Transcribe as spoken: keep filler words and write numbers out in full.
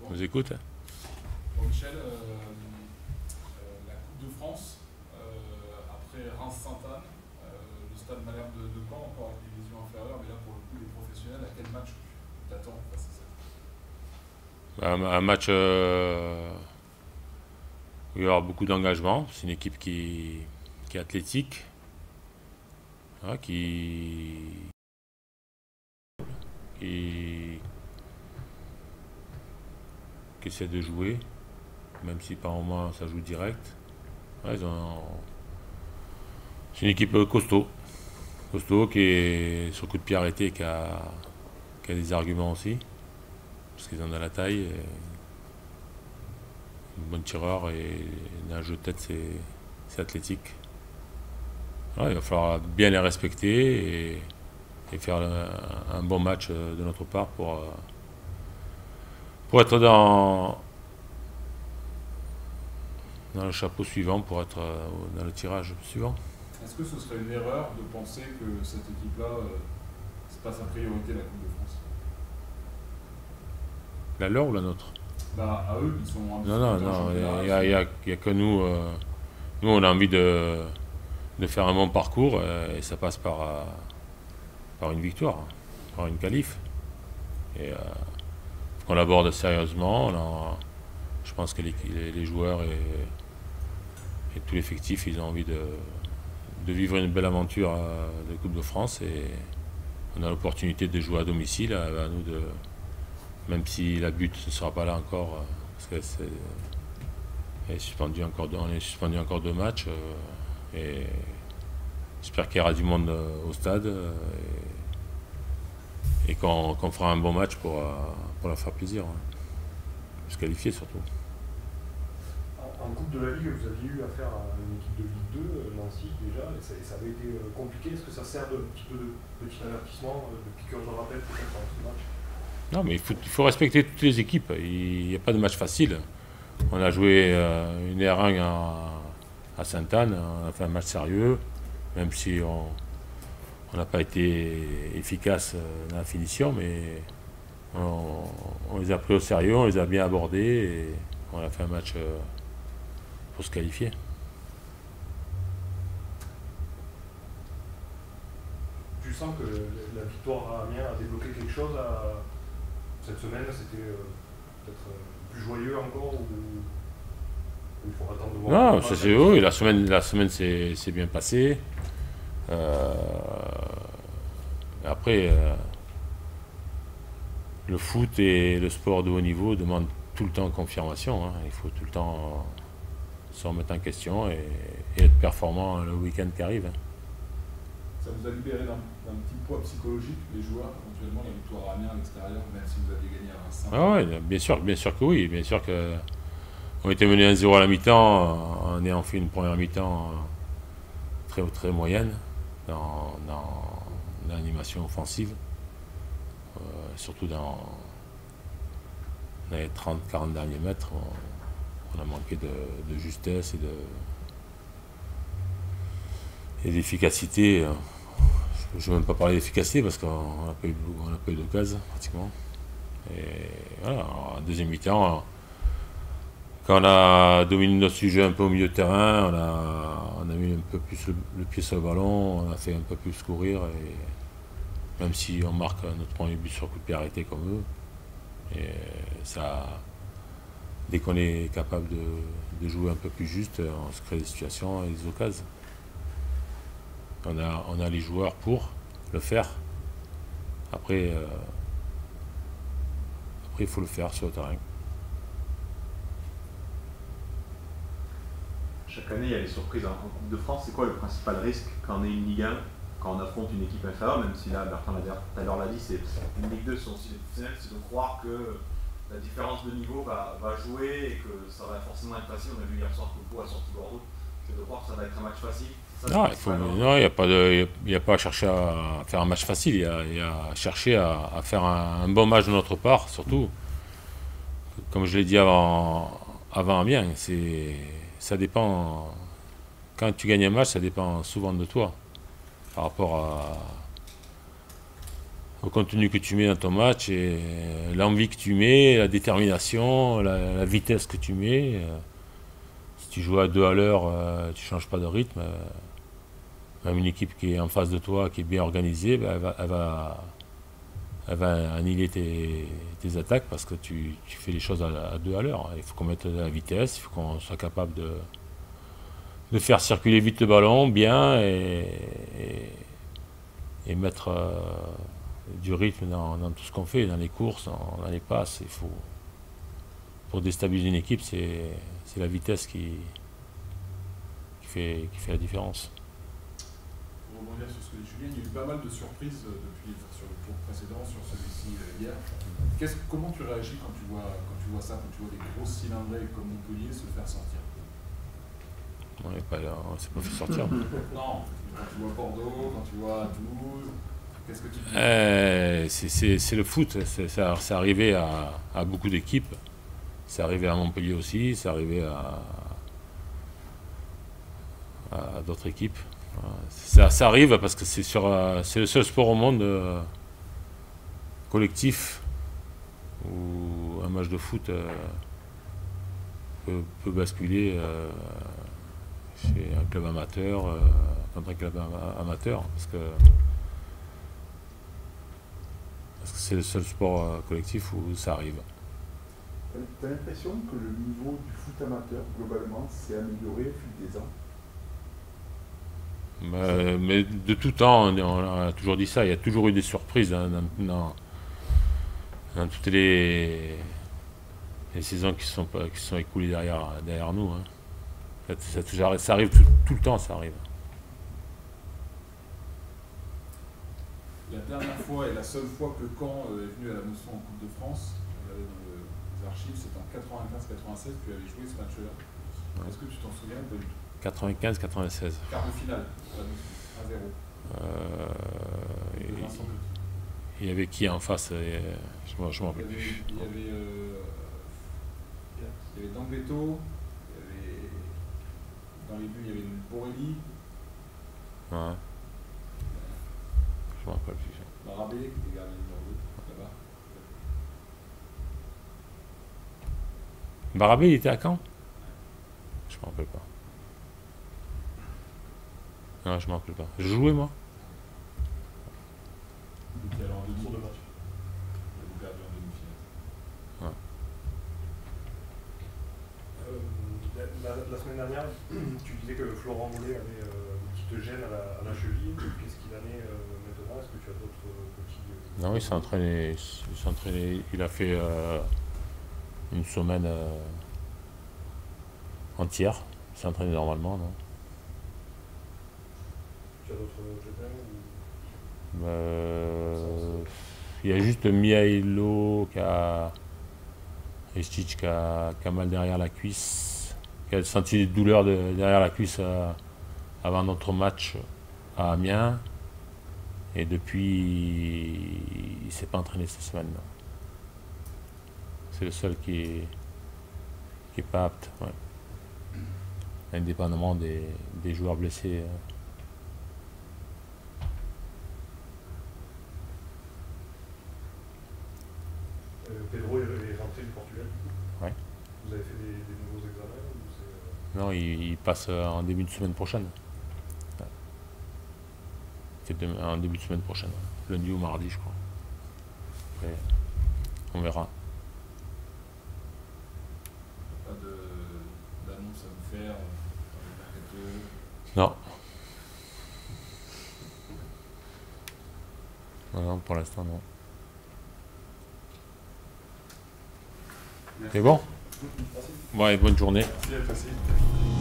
Je vous écoute. Bon, Michel, euh, euh, la Coupe de France, euh, après Reims-Sainte-Anne, euh, le stade m'a l'air de, de Caen, encore avec des divisions inférieures, mais là pour le coup les professionnels, à quel match tu t'attends face à cette Un, un match euh, où il va y avoir beaucoup d'engagement. C'est une équipe qui, qui est athlétique, hein, qui, qui, qui essaie de jouer, même si par moments ça joue direct. Ouais, ils ont- c'est une équipe costaud, costaud qui est sur coup de pied arrêté, qui a, qui a des arguments aussi, parce qu'ils ont de la taille, et une bonne tireur et un jeu de tête, c'est c'est athlétique. Ouais, il va falloir bien les respecter et, et faire un, un bon match de notre part pour, euh, pour être dans, dans le chapeau suivant, pour être euh, dans le tirage suivant. Est-ce que ce serait une erreur de penser que cette équipe-là, euh, c'est pas sa priorité la Coupe de France? La leur ou la nôtre? Bah à eux, ils sont un Non, non, non, il n'y a, y a- y a que nous. euh, nous, on a envie de, de faire un bon parcours euh, et ça passe par, euh, par une victoire, par une qualif. Et euh, faut qu'on l'aborde sérieusement. On a- je pense que les, les- les joueurs et, et tout l'effectif, ils ont envie de, de vivre une belle aventure euh, de Coupe de France et on a l'opportunité de jouer à domicile. À, à nous de, même si la but ne sera pas là encore, euh, parce que c'est elle est suspendu encore deux- on est suspendu encore deux matchs. euh, et j'espère qu'il y aura du monde euh, au stade euh, et, et qu'on qu'on fera un bon match pour, euh, pour leur faire plaisir. hein. Se qualifier surtout. En, en Coupe de la Ligue, vous aviez eu affaire à une équipe de Ligue deux, euh, Nancy déjà, et ça, et ça avait été euh, compliqué. Est-ce que ça sert de petit peu de petit avertissement, euh, de piqûre de rappel peut-être dans ce match? Non, mais il faut, il faut respecter toutes les équipes. Il n'y a pas de match facile. On a joué euh, une R un à, à Sainte-Anne, on a fait un match sérieux, même si on on n'a pas été efficace euh, dans la finition, mais on, on les a pris au sérieux, on les a bien abordés et on a fait un match euh, pour se qualifier. Tu sens que la victoire à Amiens a débloqué quelque chose à... cette semaine? C'était euh, peut-être euh, plus joyeux encore ou ou il faut attendre de voir? Non, ça c'est oui, la semaine, la semaine s'est s'est bien passée. Euh, après, euh, le foot et le sport de haut niveau demandent tout le temps confirmation. hein. Il faut tout le temps se remettre en question et, et être performant le week-end qui arrive. hein. Ça vous a libéré d'un d'un petit poids psychologique, les joueurs, éventuellement la victoire à Amiens à l'extérieur, même si vous aviez gagné à Reims? Ah ouais, bien sûr, bien sûr que oui. Bien sûr que on était mené un zéro à la mi-temps, on ayant fait une première mi-temps très, très moyenne dans, dans l'animation offensive, euh, surtout dans, dans les trente à quarante derniers mètres. On, on a manqué de, de justesse et de et d'efficacité. Je ne veux même pas parler d'efficacité parce qu'on n'a pas eu, on n'a pas eu d'occasion pratiquement. Et voilà, en deuxième mi-temps, quand on a dominé notre sujet un peu au milieu de terrain, on a, on a mis un peu plus le, le pied sur le ballon, on a fait un peu plus courir, et même si on marque notre premier but sur coup de pied arrêté comme eux, et ça, dès qu'on est capable de, de jouer un peu plus juste, on se crée des situations et des occasions. On a, on a les joueurs pour le faire. Après, euh, après il faut le faire sur le terrain. Chaque année, il y a les surprises en en Coupe de France. C'est quoi le principal risque quand on est une Ligue un, quand on affronte une équipe inférieure, même si là, Bertrand l'a dit- tout à l'heure l'a dit, c'est une Ligue deux, c'est aussi des professionnels, c'est de croire que la différence de niveau va, va jouer et que ça va forcément être facile. On a vu hier soir que Pau a sorti Bordeaux. C'est de croire que ça va être un match facile. C'est ça, Non, le il faut, principal enjeu. non, il n'y a pas de, il y a pas à chercher à faire un match facile. Il y a, il y a à chercher à, à faire un, un bon match de notre part, surtout. Comme je l'ai dit avant, avant Amiens, c'est, ça dépend. Quand tu gagnes un match, ça dépend souvent de toi, par rapport à, au contenu que tu mets dans ton match et l'envie que tu mets, la détermination, la, la vitesse que tu mets. Si tu joues à deux à l'heure, tu ne changes pas de rythme. Même une équipe qui est en face de toi, qui est bien organisée, ben elle, va, elle, va, elle va annihiler tes, tes attaques parce que tu, tu fais les choses à, à deux à l'heure. Il faut qu'on mette de la vitesse, il faut qu'on soit capable de, de faire circuler vite le ballon, bien, et, et, et mettre euh, du rythme dans, dans tout ce qu'on fait, dans les courses, dans, dans les passes. Il faut, pour déstabiliser une équipe, c'est la vitesse qui, qui, fait, qui fait la différence. Pour rebondir sur ce que dit Julien, il y a eu pas mal de surprises depuis sur le tour précédent, sur celui-ci hier. Comment tu réagis quand tu, vois, quand tu vois ça, quand tu vois des grosses cylindrées comme Montpellier se faire sortir? On n'est pas là, on s'est pas fait sortir. Non, quand tu vois Bordeaux, quand tu vois Toulouse, qu'est-ce que tu dis? euh, C'est le foot, c'est arrivé à, à beaucoup d'équipes. C'est arrivé à Montpellier aussi, c'est arrivé à, à d'autres équipes. Ça, ça arrive parce que c'est le seul sport au monde euh, collectif où un match de foot euh, peut, peut basculer euh, chez un club amateur euh, contre un club amateur parce que parce que c'est le seul sport euh, collectif où ça arrive. Tu as l'impression que le niveau du foot amateur, globalement, s'est amélioré au fil des ans? Mais, mais de tout temps, on, on a toujours dit ça, il y a toujours eu des surprises hein, dans, dans, dans toutes les, les saisons qui se sont, qui sont écoulées derrière, derrière nous. Hein. Ça, ça, ça arrive tout, tout le temps, ça arrive. La dernière fois et la seule fois que Caen est venu à la Mosson en Coupe de France, dans les archives, c'était en quatre-vingt-quinze quatre-vingt-seize, tu avais joué ce match-là. Ouais. Est-ce que tu t'en souviens ou pas du tout? quatre-vingt-quinze quatre-vingt-seize. Quart de finale, un zéro. Euh, il y avait qui en face? Je ne me rappelle plus. Il y avait, euh, il y avait Dambetto, il y avait, dans les buts, il y avait Borelli. Ouais. Je ne me rappelle plus. Barabé, qui était gardien numéro deux, là-bas. Barabé, il était à Caen? Je ne me rappelle pas. Non, je ne me rappelle pas. Je jouais, moi. Il était alors en demi de match. Il a perdu en demi-finale. Ouais. Euh, la, la, la semaine dernière, tu disais que Florent Mollet avait euh, une petite gêne à la, à la cheville. Qu'est-ce qu'il en est euh, maintenant? Est-ce que tu as d'autres petits... Euh, non, il s'est entraîné, il s'est entraîné. Il a fait euh, une semaine euh, entière. Il s'est entraîné normalement, non? Tu as d'autres pépins ou... euh, Il y a juste Mihailo qui a... Ristich qui a, qui a mal derrière la cuisse, qui a senti des douleurs de, derrière la cuisse euh, avant notre match à Amiens. Et depuis, il ne s'est pas entraîné cette semaine. C'est le seul qui est, qui est pas apte, ouais. Indépendamment des, des joueurs blessés. Euh. Euh, Pedro est rentré du Portugal. Ouais. Vous avez fait des, des nouveaux examens ou euh... Non, il, il passe en début de semaine prochaine. Ouais. C'est de, en début de semaine prochaine, lundi ou mardi, je crois. Après, on verra. Pas d'annonce à me faire. Non. Non, non, pour l'instant, non. C'est bon? Merci. Ouais, bonne journée. Merci, merci.